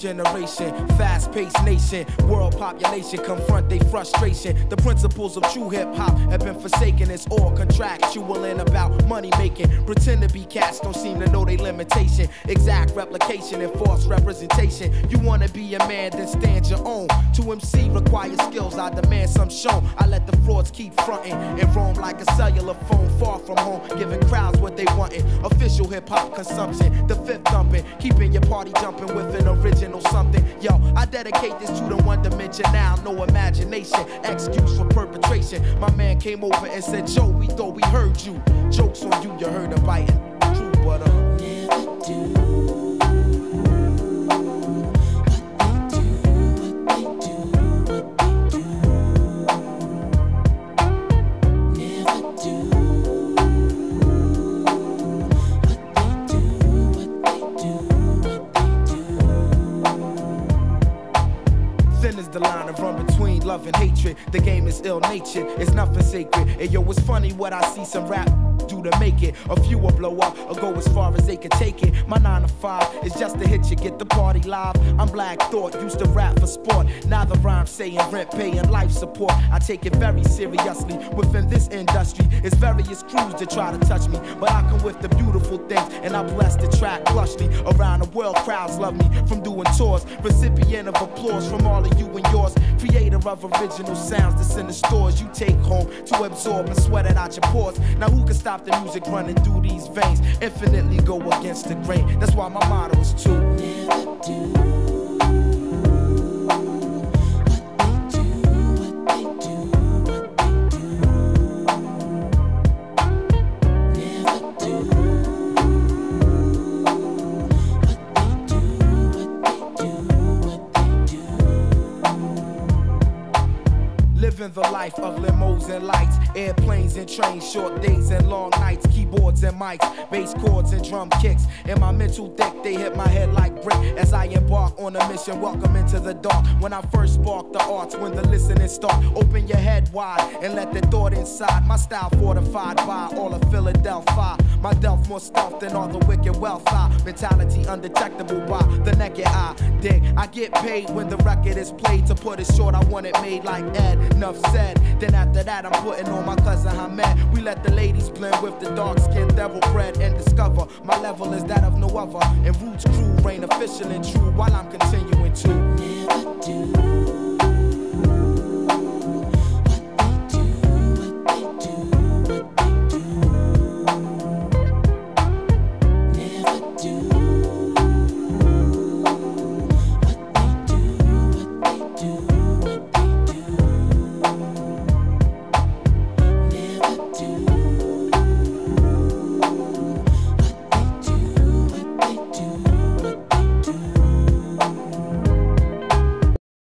generation, fast-paced nation, world population confront their frustration. The principles of true hip-hop have been forsaken. It's all contractual and about money making. Pretend to be cats, don't seem to know their limitation. Exact replication and false representation. You wanna be a man, then stand your own. To MC requires skills, I demand some shown. I let the frauds keep fronting and roam like a cellular phone far from home, giving crowds what they wantin'. Official hip-hop consumption, the fifth thumping, keeping your party jumping with an original something. Yo, I dedicate this to the one dimension now, no imagination, excuse for perpetration. My man came over and said, Joe, we thought we heard you. Jokes on you, you heard a biting. True, but never do. The line of run between love and hatred. The game is ill-natured, it's nothing sacred. And yo, it's funny what I see some rap do to make it. A few will blow up or go as far as they can take it. My 9 to 5 is just to hit you, get the party live. I'm Black Thought, used to rap for sport. Now the rhyme saying rent, paying life support. I take it very seriously. Within this industry, it's various crews that try to touch me, but I come with the beautiful things, and I bless the track lushly. Around the world, crowds love me from doing tours. Recipient of applause from all of you and yours. Creator of original sounds that's in the stores you take home to absorb and sweat it out your pores. Now who can stop the music running through these veins? Infinitely go against the grain. That's why my motto is to never do. Living the life of limos and lights, airplanes and trains, short days and long nights, keyboards and mics, bass chords and drum kicks. In my mental thick, they hit my head like brick as I embark on a mission. Welcome into the dark. When I first spark the arts, when the listening start, open your head wide and let the thought inside. My style fortified by all of Philadelphia. My delf more stealth than all the wicked wealth. Mentality undetectable by the naked eye. Dig, I get paid when the record is played. To put it short, I want it made like Ed. Enough said. Then after that, I'm putting on my cousin Hamed. We let the ladies blend with the dark-skinned devil bread and discover my level is that of no other. And Roots crew reign official and true while I'm continuing